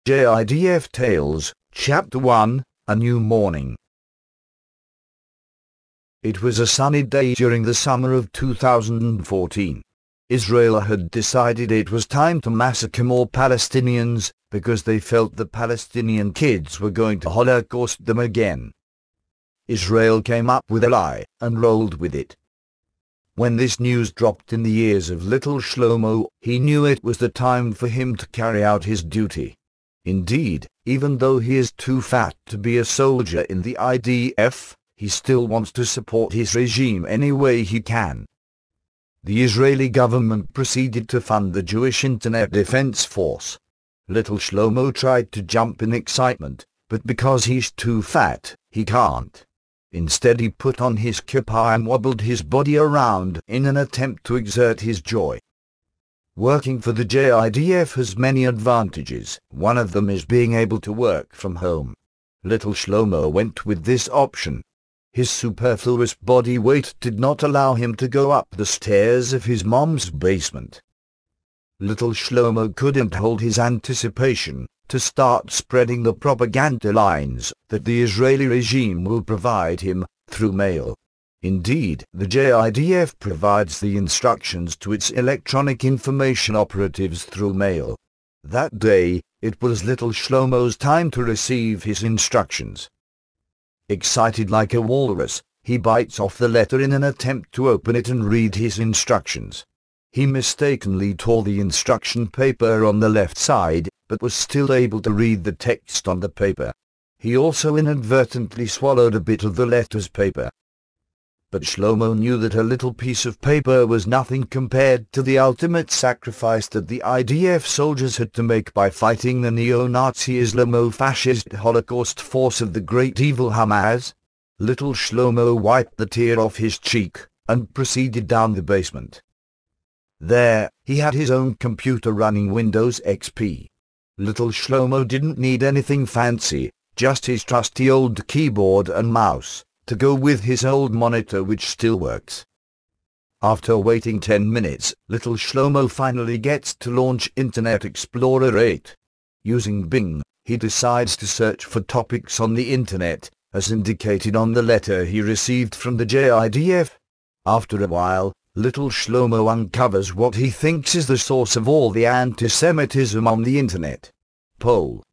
JIDF Tales, Chapter 1, A New Morning. It was a sunny day during the summer of 2014. Israel had decided it was time to massacre more Palestinians, because they felt the Palestinian kids were going to Holocaust them again. Israel came up with a lie, and rolled with it. When this news dropped in the ears of little Shlomo, he knew it was the time for him to carry out his duty. Indeed, even though he is too fat to be a soldier in the JIDF, he still wants to support his regime any way he can. The Israeli government proceeded to fund the Jewish Internet Defense Force. Little Shlomo tried to jump in excitement, but because he's too fat, he can't. Instead he put on his kippah and wobbled his body around in an attempt to exert his joy. Working for the JIDF has many advantages. One of them is being able to work from home. Little Shlomo went with this option. His superfluous body weight did not allow him to go up the stairs of his mom's basement. Little Shlomo couldn't hold his anticipation to start spreading the propaganda lines that the Israeli regime will provide him through mail. Indeed, the JIDF provides the instructions to its electronic information operatives through mail. That day, it was little Shlomo's time to receive his instructions. Excited like a walrus, he bites off the letter in an attempt to open it and read his instructions. He mistakenly tore the instruction paper on the left side, but was still able to read the text on the paper. He also inadvertently swallowed a bit of the letter's paper. But Shlomo knew that a little piece of paper was nothing compared to the ultimate sacrifice that the IDF soldiers had to make by fighting the neo-Nazi Islamo-fascist Holocaust force of the great evil Hamas. Little Shlomo wiped the tear off his cheek, and proceeded down the basement. There, he had his own computer running Windows XP. Little Shlomo didn't need anything fancy, just his trusty old keyboard and mouse to go with his old monitor, which still works. After waiting 10 minutes, little Shlomo finally gets to launch Internet Explorer 8. Using Bing, he decides to search for topics on the internet, as indicated on the letter he received from the JIDF. After a while, little Shlomo uncovers what he thinks is the source of all the anti-Semitism on the internet: Pole.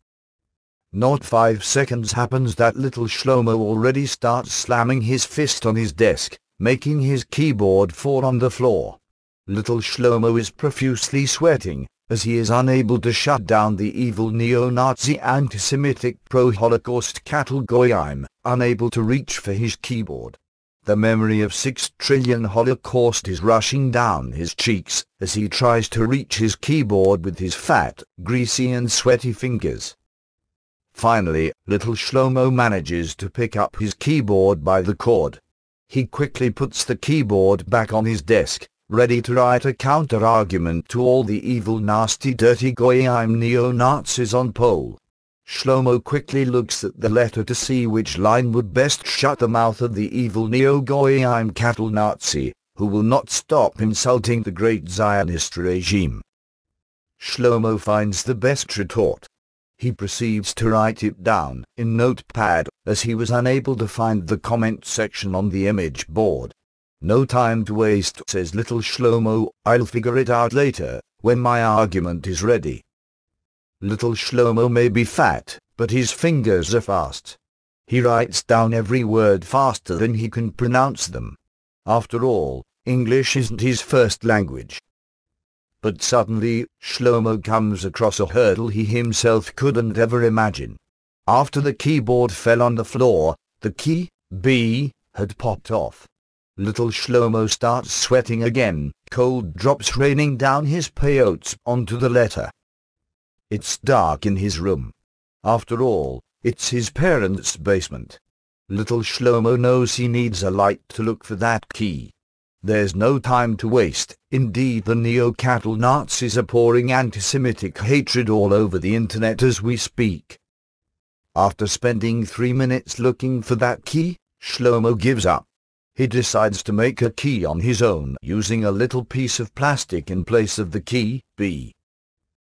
Not 5 seconds happens that little Shlomo already starts slamming his fist on his desk, making his keyboard fall on the floor. Little Shlomo is profusely sweating, as he is unable to shut down the evil neo-Nazi anti-Semitic pro-Holocaust cattle goyim, unable to reach for his keyboard. The memory of 6 trillion Holocaust is rushing down his cheeks, as he tries to reach his keyboard with his fat, greasy and sweaty fingers. Finally, little Shlomo manages to pick up his keyboard by the cord. He quickly puts the keyboard back on his desk, ready to write a counter-argument to all the evil, nasty, dirty goyim neo-Nazis on Pole. Shlomo quickly looks at the letter to see which line would best shut the mouth of the evil neo-goyim cattle Nazi, who will not stop insulting the great Zionist regime. Shlomo finds the best retort. He proceeds to write it down in Notepad, as he was unable to find the comment section on the image board. No time to waste, says little Shlomo, I'll figure it out later, when my argument is ready. Little Shlomo may be fat, but his fingers are fast. He writes down every word faster than he can pronounce them. After all, English isn't his first language. But suddenly, Shlomo comes across a hurdle he himself couldn't ever imagine. After the keyboard fell on the floor, the key, B, had popped off. Little Shlomo starts sweating again, cold drops raining down his peyotes onto the letter. It's dark in his room. After all, it's his parents' basement. Little Shlomo knows he needs a light to look for that key. There's no time to waste. Indeed, the neo-cattle Nazis are pouring anti-Semitic hatred all over the internet as we speak. After spending 3 minutes looking for that key, Shlomo gives up. He decides to make a key on his own using a little piece of plastic in place of the key, B.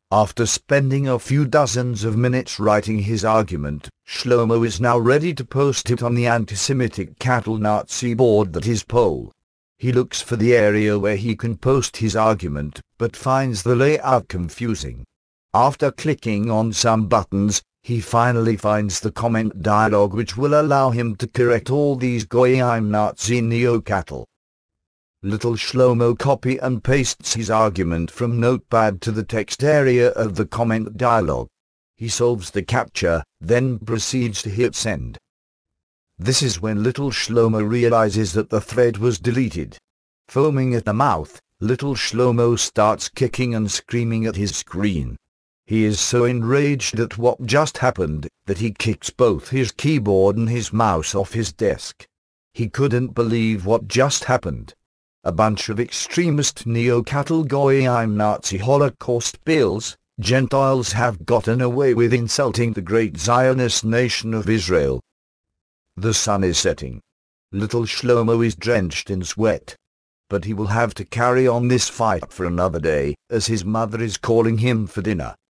After spending a few dozens of minutes writing his argument, Shlomo is now ready to post it on the anti-Semitic cattle Nazi board that is Pole. He looks for the area where he can post his argument, but finds the layout confusing. After clicking on some buttons, he finally finds the comment dialog which will allow him to correct all these goyim Nazi neo-cattle. Little Shlomo copy and pastes his argument from Notepad to the text area of the comment dialog. He solves the captcha, then proceeds to hit send. This is when little Shlomo realizes that the thread was deleted. Foaming at the mouth, little Shlomo starts kicking and screaming at his screen. He is so enraged at what just happened that he kicks both his keyboard and his mouse off his desk. He couldn't believe what just happened. A bunch of extremist neo-cattle goyim Nazi Holocaust bills, Gentiles have gotten away with insulting the great Zionist nation of Israel. The sun is setting. Little Shlomo is drenched in sweat. But he will have to carry on this fight for another day, as his mother is calling him for dinner.